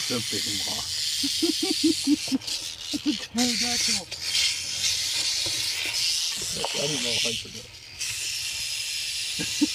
The big moth. It's a pterodactyl. I don't know how to do it.